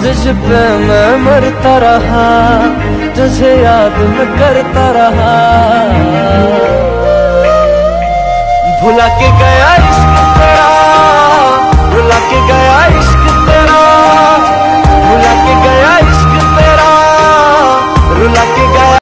तुझ पे मैं मरता रहा, तुझे याद मैं करता रहा। भुला के गए